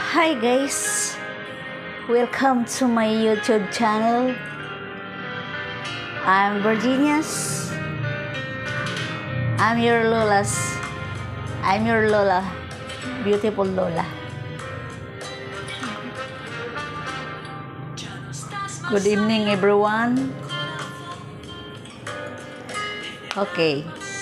Hi guys, welcome to my YouTube channel. I'm Virginius. I'm your Lola, beautiful Lola. Good evening everyone. Okay.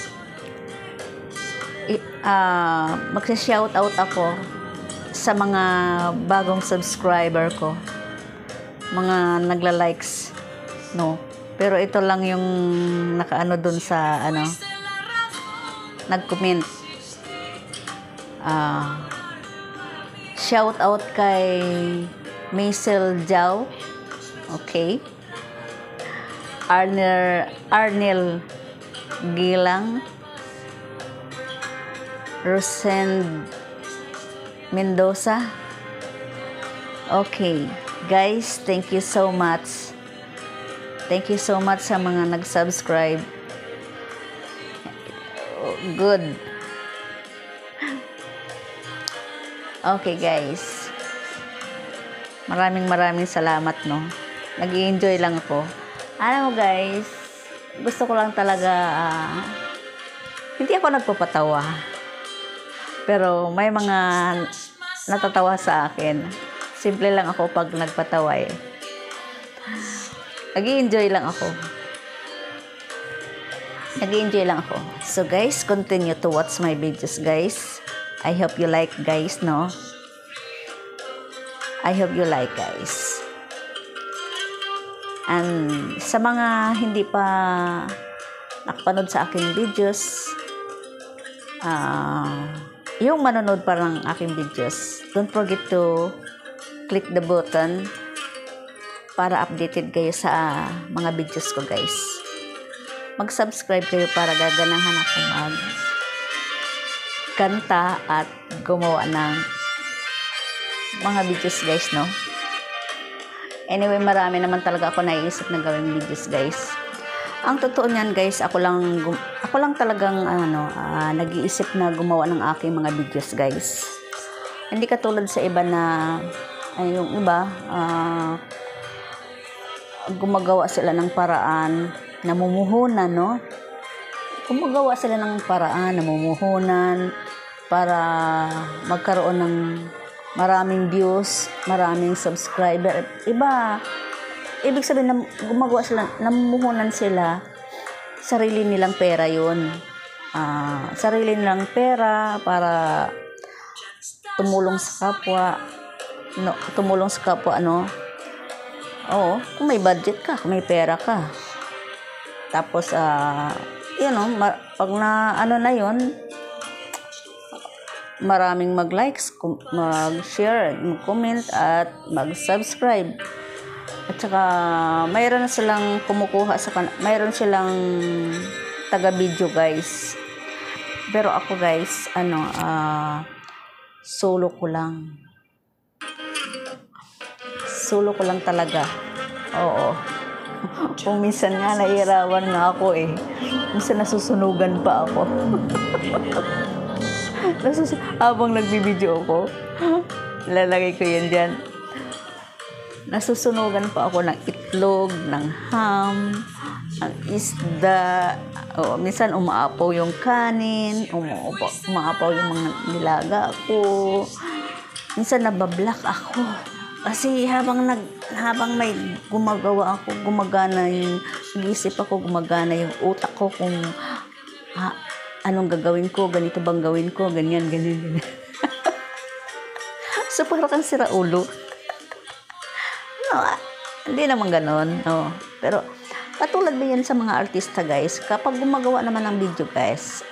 Magsa-shoutout ako sa mga bagong subscriber ko, mga nagla-likes, no? Pero ito lang yung nakaano dun sa nag-comment. Shoutout kay Maisel Jao, okay? Arnel Gilang, Rosend Mendoza. Okay, guys, thank you so much. Thank you so much sa mga nag-subscribe. Good. Okay, guys. Maraming salamat, no. Nag-i-enjoy lang ako. Alam mo, guys, gusto ko lang talaga hindi ako nagpapatawa. Pero may mga natatawa sa akin. Simple lang ako pag nagpatawa eh. Nag-i-enjoy lang ako. So guys, continue to watch my videos, guys. I hope you like, guys, no? I hope you like, guys. And sa mga hindi pa nakapanood sa aking videos, yung manonood pa ng aking videos, don't forget to click the button para updated kayo sa mga videos ko, guys. Mag-subscribe kayo para gaganahan ako mag-kanta at gumawa ng mga videos, guys, no? Anyway, marami naman talaga ako naiisip na gawing videos, guys. Ang totoo niyan, guys, ako lang talagang nag-iisip na gumawa ng aking mga videos, guys. Hindi katulad sa iba na yung iba gumagawa sila ng paraan, namumuhunan, no? Gumagawa sila ng paraan, namumuhunan para magkaroon ng maraming views, maraming subscriber. Iba, ibig sabihin na gumagawa sila, namumuhunan sila, sarili nilang pera yun. Sarili nilang pera para tumulong sa kapwa. Oo, kung may budget ka, kung may pera ka. Tapos, pag na yun, maraming mag-likes, mag-share, mag-comment, at mag-subscribe. At saka, mayroon silang kumukuha mayroon silang taga-video, guys. Pero ako, guys, solo ko lang. Solo ko lang talaga. Oo. Kung minsan nga, nahihirapan nga ako eh. Minsan nasusunugan pa ako. Habang nagbibideo ako, lalagay ko yan dyan. Nasusunugan pa ako ng itlog, ng ham, ng isda. O, minsan umaapaw yung kanin, umaapaw yung mga nilaga ko. Minsan nabablock ako. Kasi habang may gumagawa ako, gumagana yung isip ako, gumagana yung utak ko kung anong gagawin ko, ganito bang gawin ko, ganyan. So, parang kang sira ulo. No, hindi naman ganon. No. Pero, katulad ba yan sa mga artista, guys? Kapag gumagawa naman ng video, guys,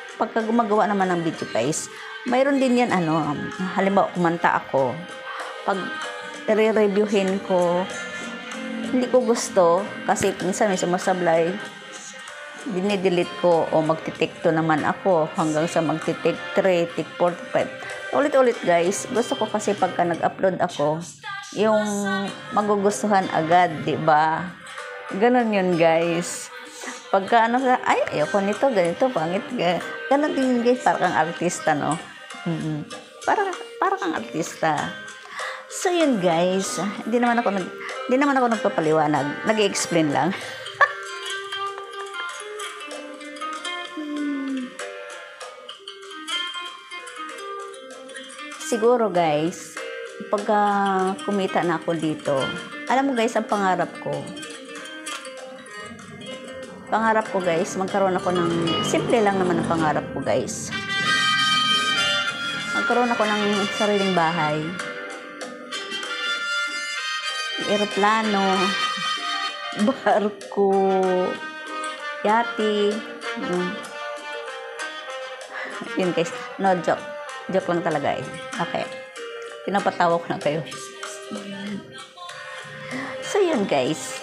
mayroon din yan, halimbawa, kumanta ako. Pag i-reviewin ko, hindi ko gusto, kasi minsan may sumasablay, dinidelete ko o magti-take 2 naman ako hanggang sa magti-take 3, take 45. Ulit-ulit, guys. Gusto ko kasi pagka nag-upload ako, yung magugustuhan agad, 'di ba? Ganon 'yun, guys. Pagka ayoko nito, ganito, pangit. Ganon din, guys, para kang artista, no? Para kang artista. So yun guys, hindi naman ako nagpapaliwanag, nag-i-explain lang. Siguro guys, pagka kumita na ako dito, alam mo guys, ang pangarap ko guys, magkaroon ako ng, simple lang naman ang pangarap ko guys. Magkaroon ako ng sariling bahay. Eroplano, barko, yate. Yun guys, no joke. Joke lang talaga eh. Okay. Pinapatawa ko lang kayo. So yun guys.